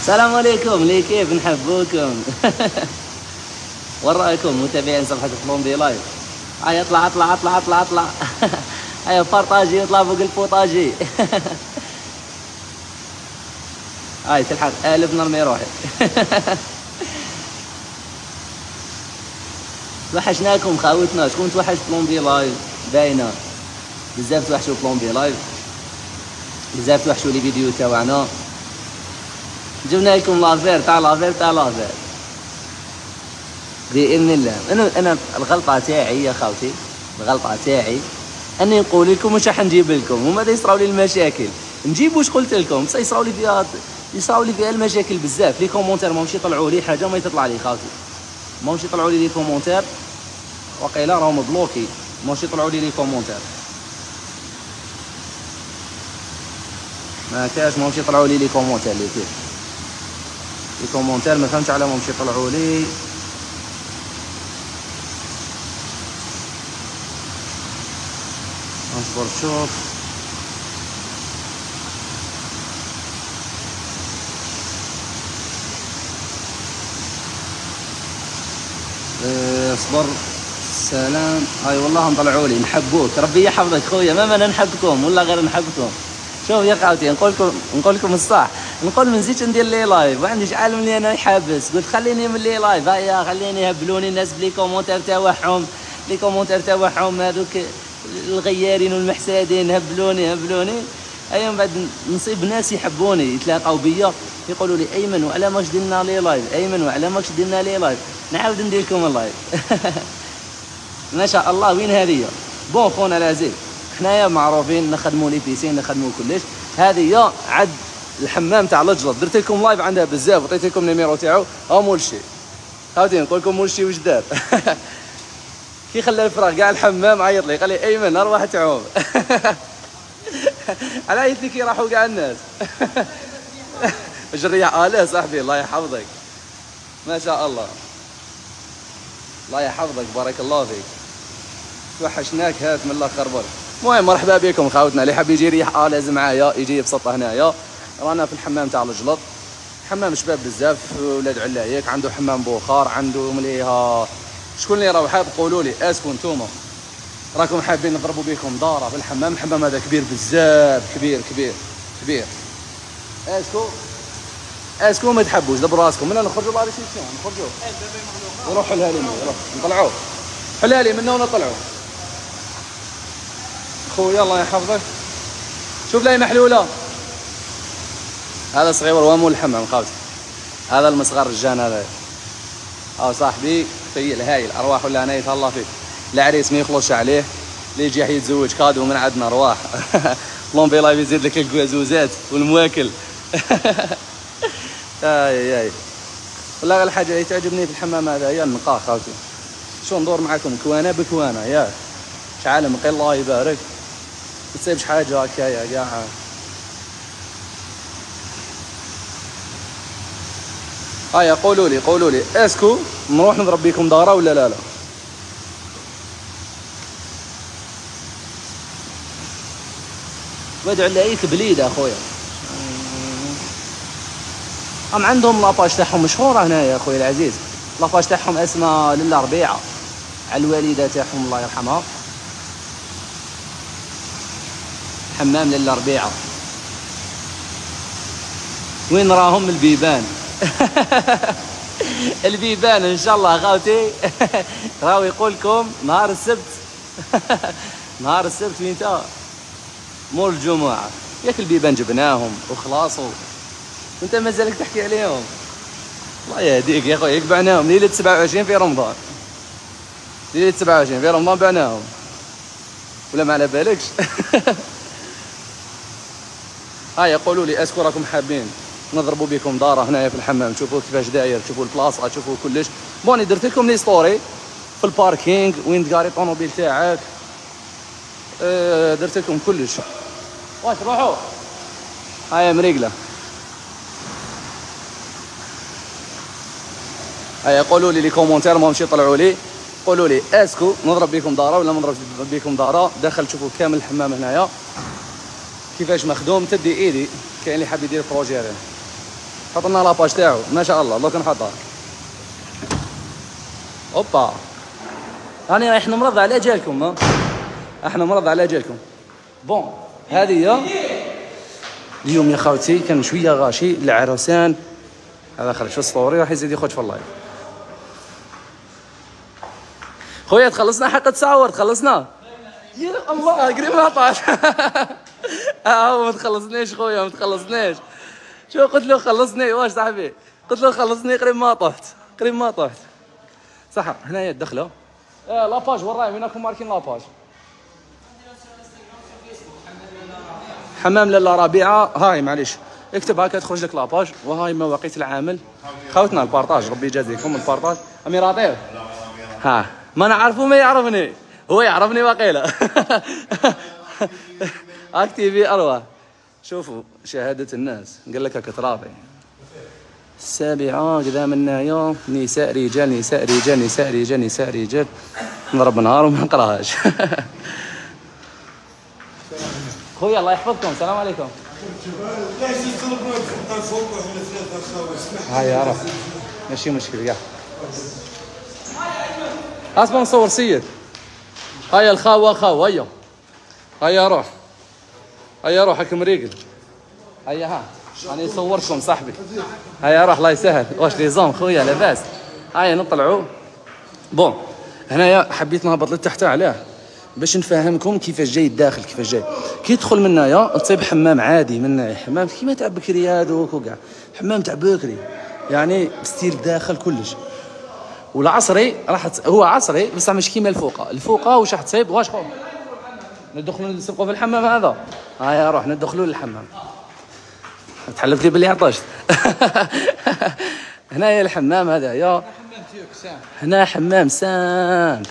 السلام عليكم، لي كيف نحبوكم. وين رايكم متابعين صفحة بلوندي لايف؟ هيا اطلع اطلع اطلع اطلع اطلع. هيا بارطاجي واطلع فوق البوطاجي. هاي تلحق قالب نرمي روحي. توحشناكم خاوتنا، شكون توحش بلوندي لايف؟ باينه بزاف توحشوا بلوندي لايف، بزاف توحشوا لي فيديو تاعنا. جبنا لكم لافير تاع لافير تاع لافير باذن الله. انا الغلطه تاعي يا خاوتي، الغلطه تاعي اني نقول لكم واش راح نجيب لكم، وما يصراو لي المشاكل. نجيب واش قلت لكم، بصح يصراو لي فيها المشاكل بزاف. لي كومونتير ماهمش يطلعوا لي حاجه ما تطلع لي خاوتي، ماهمش يطلعوا لي كومونتير، وقيلا راهم بلوكي، ماهمش يطلعوا لي كومونتير، ما كاش ماهمش يطلعوا لي كومونتير. اللي كيف لي كومونتير ما فهمتش على ماهمش يطلعوا لي. اصبر شوف. اصبر. سلام. هاي والله نطلعوا لي نحبوك، ربي يحفظك خويا، ما انا نحبكم ولا غير نحبكم. شوف يا خاوتي، نقول لكم الصح، نقول ما نزيدش ندير لي لايف، ما عنديش عالم اللي انا حابس. قلت خليني من لي لايف، هيا خليني يهبلوني الناس بلي كومونتير تاعهم، لي كومونتير تاعهم هذوك الغيارين والمحسادين، هبلوني. ايا من بعد نصيب ناس يحبوني، يتلاقاو بيا يقولوا لي ايمن وعلى ماكش درنا لي لايف، ايمن وعلى ماكش درنا لي لايف، نعاود ندير لكم اللايف. ما شاء الله. وين هذه بون خونا العزيز، حنايا معروفين نخدموا لي بيسين، نخدموا كلش. هذه عد الحمام تاع الجلط، درت لكم لايف عندها بزاف، عطيت لكم النيميرو تاعو. ها مولشي هاودي نقول لكم مولشي واش دار. كي خلى الفراغ كاع الحمام عيط لي، قال لي ايمن ارواح تعوم. على عيط لي كي راحوا كاع الناس. الريح لا صاحبي، الله يحفظك، ما شاء الله، الله يحفظك، بارك الله فيك. توحشناك هات من الاخر برك. المهم مرحبا بكم خاوتنا، اللي حاب يجي يريح لازم معايا يجي يبسط هنايا. رانا في الحمام تاع الجلط، حمام شباب بزاف، ولاد علايك، عنده حمام بخار، عنده مليها. شكون اللي راهو حاب قولوا لي، اسكو نتوما راكم حابين نضربوا بكم داره في الحمام؟ الحمام هذا كبير بزاف، كبير. اسكو ما تحبوش دبروا راسكم، منا نخرجوا لا ريسيبسيون، نخرجوا نروحوا لها لي، نطلعوا حلها لي منا ونطلعوا. خويا الله يحفظك، شوف لي محلوله. هذا صغير وامو الحمام خاوتي، هذا المصغر الجان هذا. صاحبي خيل هايل، ارواح ولا انا يتهلا فيك. العريس ما يخلصش عليه، اللي يجي يتزوج كادو من عندنا ارواح. بلومبي لايف يزيد لك الكوازوزات والمواكل. اي والله غير الحاجه اللي تعجبني في الحمام هذا هي النقاء خاوتي. شو ندور معاكم كوانه بكوانه، ياك شحال من الله يبارك، ما تسيبش حاجه هكايا كاع. هيا قولوا لي اسكو نروح نضرب بيكم داره ولا لا؟ واد علايك بليد اخويا، هم عندهم لاباج تاعهم مشهوره هنا يا اخويا العزيز. لاباج تاعهم اسمها لاله ربيعه، على الوالده تاعهم الله يرحمها، حمام لاله ربيعه. وين راهم البيبان؟ البيبان ان شاء الله غاوتي. راهو يقول لكم نهار السبت. نهار السبت وين تا؟ مول الجمعه. ياك البيبان جبناهم وخلاصوا، وانت مازالك تحكي عليهم. الله يهديك يا خويا، بعناهم ليله 27 في رمضان، ليله 27 في رمضان بعناهم، ولا ما على بالكش؟ هيا قولوا لي اسكو راكم حابين نضربوا بكم داره هنايا في الحمام، تشوفوا كيفاش داير، تشوفوا البلاصه، تشوفوا كلش. بوني درت لكم لي ستوري في الباركينغ وين تقاري الطوموبيل تاعك، درت لكم كلش. واش روحوا هيا مريقله. هيا قولوا لي كومونتير ماهمش يطلعوا لي، قولوا لي اسكو نضرب بكم داره ولا ما نضربش بكم داره. داخل تشوفوا كامل الحمام هنايا كيفاش مخدوم، تدي ايدي. كاين اللي حاب يدير بروجي هذا، حط لنا لاباج تاعو ما شاء الله. دوك نحطها. اوبا راني رايح نمرض على جالكم. ها احنا مرض على جالكم. بون هذه هي اليوم يا خاوتي. كان شويه غاشي العرسان. هذا خرج في الصوري راح يزيد يخرج في اللايف. خويا تخلصنا حق تصاور تخلصنا. يا الله قريب ما طاش. ما تخلصنيش خويا ما تخلصنيش. شو قلت له خلصني واش صاحبي قلت له خلصني قريب ما طحت قريب ما طحت. صح هنايا الدخله. لاباج وراي وينكم ماركين لاباج. حمام لاله ربيعه. هاي معليش اكتب هكا تخرج لك لاباج. وهاي مواقيت العمل. خوتنا البارطاج ربي يجازيكم البارطاج. امير عطير ها ما نعرفه ما يعرفني هو يعرفني واقيلا. اكتيفي اروح. شوفوا شهاده الناس قال لك هكا تراضي. السابعه قدام النهايه. نساء رجال نساء رجال نساء رجال نساء رجال. نضرب نهار وما نقراهاش. خويا الله يحفظكم. السلام عليكم. هيا روح ماشي مشكل يا اسمع نصور سيد. هيا الخاوه خاوه. هيا هيا روح هيا روح حكم ريقل. هيا ها انا صوركم صاحبي. هيا روح الله يسهل. واش لي زون خويا لاباس. هيا نطلعوا. بون هنايا حبيت نهبط لتحت علاه باش نفهمكم كيفاش جاي الداخل كيفاش جاي. كي تدخل من هنايا تصيب حمام عادي من حمام كيما تاع بكري هذوك وكاع. حمام تاع بكري يعني ستيل داخل كلش. والعصري راح هو عصري بصح مش كيما الفوقه واش راح تصيب واش خو ندخلوا نسبقوا في الحمام هذا. هيا روح ندخلوا للحمام. تحلف لي باللي عطشت. هنايا الحمام هذايا. هنا حمام سامب.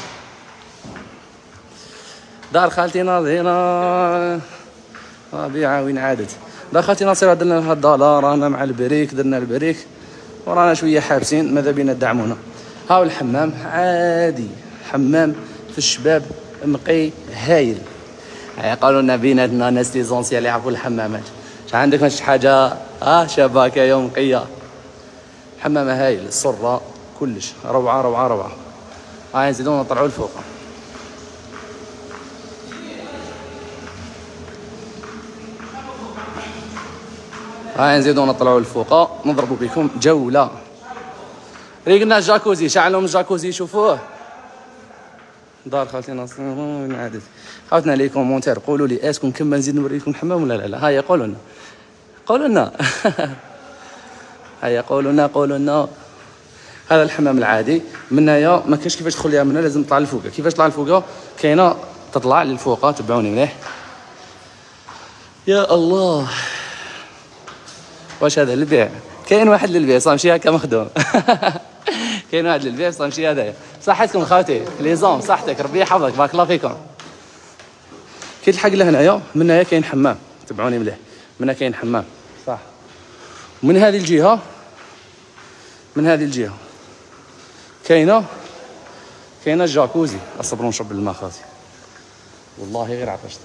دار خالتي ناظرة ربيعة وين عادت. دار خالتي ناصرة درنا لها الدولار. رانا مع البريك درنا البريك ورانا شوية حابسين ماذا بينا ندعمونا. هاو الحمام عادي حمام في الشباب نقي هايل. قالوا لنا بيناتنا ناس لي زونسيال يعرفوا الحمامات. عندك مش حاجة شباكة يوم نقية. حمامة هايل الصرة كلش روعة روعة روعة. هاي نزيدون نطلعوا لفوق. هاي نزيدو نطلعوا لفوق نضربوا بكم جولة. ريقنا الجاكوزي شعلهم الجاكوزي شوفوه. دار خالتي ناصر وين عادت. خاوتنا لي كومونتير قولوا لي اسكو نكمل نزيد نوريكم الحمام ولا لا. هيا قولوا لنا قولوا لنا. هيا قولوا لنا. هذا الحمام العادي من هنايا ما كاينش كيفاش تدخل ليها من هنا لازم تطلع لفوق. كيفاش تطلع لفوق كاينه تطلع للفوق. تبعوني مليح. يا الله واش هذا للبيع. كاين واحد للبيع صا مشي هكا مخدوم. كاين واحد للبيع صا مشي هذايا. صحتكم خاوتي لي زون صحتك ربي يحفظك بارك الله فيكم. كي تلحق لهنايا من هنايا كاين حمام. تبعوني مليح. من هنا كاين حمام صح. ومن هذه الجهه كاينه الجاكوزي. اصبروا نشرب الماء خاوتي والله غير عطشت.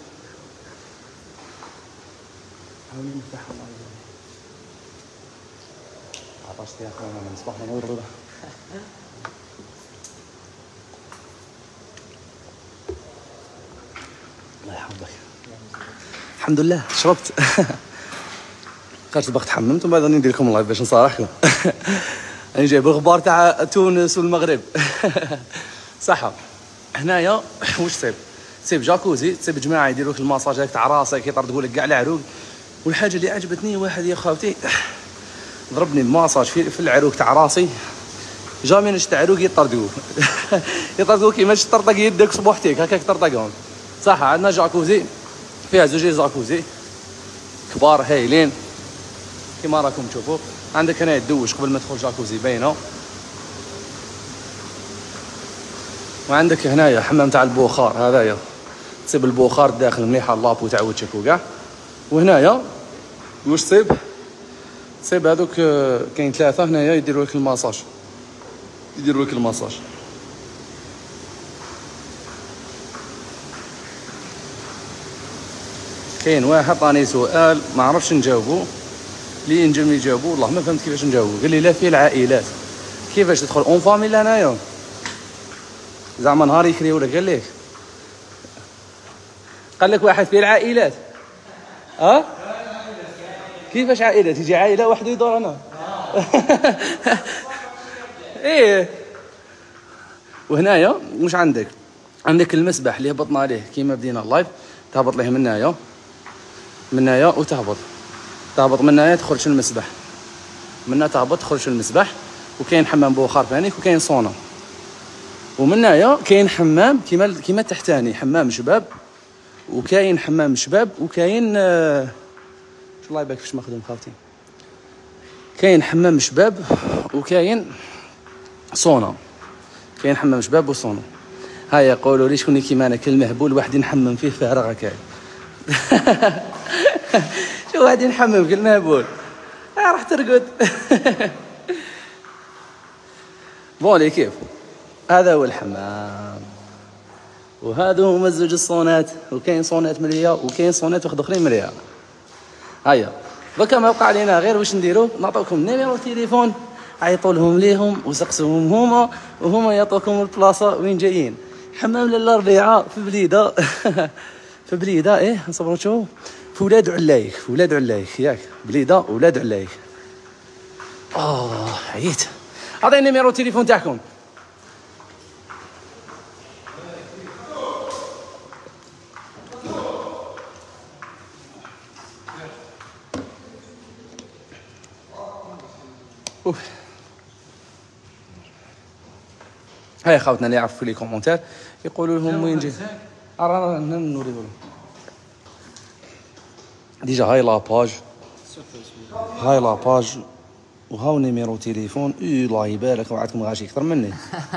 عطشت يا اخوان من الصباح نور. الله يحفظك. الحمد لله شربت. قالت باغي تحممت ومن بعد ندير لكم اللايف باش نصارحكم. انا جايب الغبار تاع تونس والمغرب. صح. هنايا واش تصيب جاكوزي تصيب جماعه يديروا لك الماساج هاك تاع راسك يطردقوا لك كاع العروق. والحاجه اللي عجبتني واحد يا خاوتي ضربني ماساج في العروق تاع راسي. جامي نشت عروق يطردقوا. يطردقوا كيما تطرطق يدك صبوحتيك هكاك تطرطقهم. صح. عندنا جاكوزي فيها زوج جاكوزي كبار هايلين كيما راكم تشوفوا. عندك هنا تدوش قبل ما تدخل جاكوزي باينه. وعندك هنايا حمام تاع البخار هذايا تصيب البخار داخل مليحه لابو تاع وجهك وكاع. وهنايا واش تصيب هذوك كاين ثلاثه هنايا يديروا لك الماساج. كاين واحد عطاني سؤال ما عرفش نجاوبه اللي ينجم يجاوبوا والله ما فهمت كيفاش نجاوبوا. قال لي لا فيه العائلات. كيفاش تدخل اون فامي لهنايا زعما نهار يكريو لك قال لك قال لك واحد فيه العائلات كيفاش عائلات يجي عائله واحده يدور هنا ايه. وهنايا واش عندك المسبح اللي هبطنا عليه كيما بدينا اللايف تهبط ليه من هنايا وتهبط من هنايا تخرج المسبح من هنا تهبط تخرج المسبح. وكاين حمام بخار ثاني وكاين صونا. ومن هنايا كاين حمام كيما تحتاني حمام شباب وكاين حمام شباب وكاين الله يبارك فيش مخدوم خاوتي كاين حمام شباب وكاين صونا. كاين حمام شباب وصونا. هيا يقولوا لي شكون كيما انا كالمهبول واحد نحمم فيه فارغ هكا شو واحد نحمم كالمهبول راح ترقد بولي كيف. هذا هو الحمام. وهذا هما زوج الصونات. وكاين صونات مليا وكاين صونات واحد اخرين مليا. هيا دوكا ما بقى علينا غير واش نديرو نعطيكم نيميرو تليفون عيطوا لهم ليهم وسقسوهم هما وهما يعطوكم البلاصه وين جايين. حمام لاله ربيعه في بليده في بليده ايه نصبروا نشوفوا في ولاد علايك ياك بليده ولاد علايك. عييت. عطيني نيميرو تليفون تاعكم. هاي خاوتنا اللي يعرفوا في لي كومونتير يقولوا لهم وين جاي. رانا نوريو لهم ديجا. هاي لاباج وهاو نيميرو تليفون. الله يبارك وعدكم غاشي اكثر مني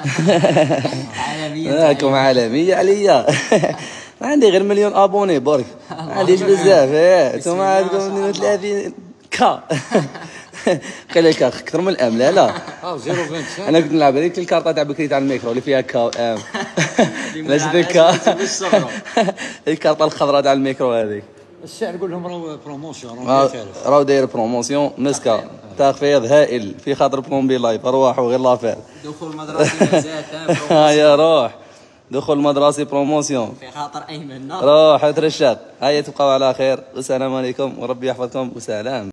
عالميه. راكم عالميه عليا ما عندي غير مليون ابوني برك ما عنديش بزاف. انتم عندكم 32 كا خليك اكثر من الام. لا 0.25 انا كنت نلعب هذيك الكارطه تاع بكري تاع الميكرو اللي فيها كا وام لازم الكا الكارطه الخضراء تاع الميكرو هذيك. السعر قول لهم راهو بروموسيون راهو داير بروموسيون مسكه تخفيض هائل في خاطر بلومبي لايف. ارواحوا غير لافير دخول مدرسي مزيان هيا روح دخول مدرسي بروموسيون في خاطر ايمن روح ترشق. هيا تبقوا على خير والسلام عليكم وربي يحفظكم وسلام.